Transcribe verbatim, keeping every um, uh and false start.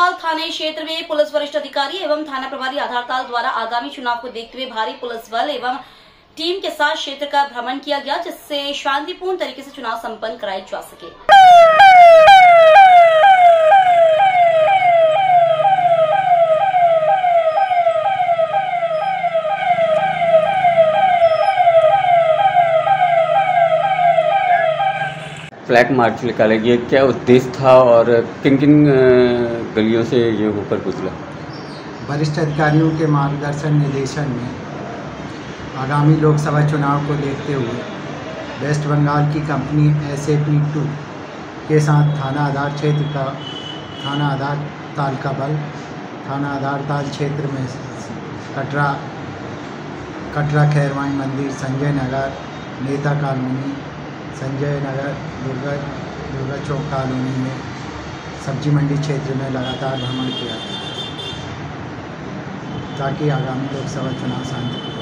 आधारताल थाने क्षेत्र में पुलिस वरिष्ठ अधिकारी एवं थाना प्रभारी आधारताल द्वारा आगामी चुनाव को देखते हुए भारी पुलिस बल एवं टीम के साथ क्षेत्र का भ्रमण किया गया, जिससे शांतिपूर्ण तरीके से चुनाव संपन्न कराए जा सके। फ्लैग मार्च निकाला गया, क्या उद्देश्य था और किन किन गलियों से ये होकर गुजरा? वरिष्ठ अधिकारियों के मार्गदर्शन निर्देशन में आगामी लोकसभा चुनाव को देखते हुए वेस्ट बंगाल की company S A P two के साथ थाना आधार क्षेत्र का थाना आधार ताल का बल थाना आधार ताल क्षेत्र में कटरा कटरा खैरवाई मंदिर, संजय नगर, नेता कॉलोनी, संजय नगर, दुर्गा दुर्गा चौक कॉलोनी में सब्जी मंडी क्षेत्र में लगातार भ्रमण किया ताकि आगामी लोकसभा चुनाव शांति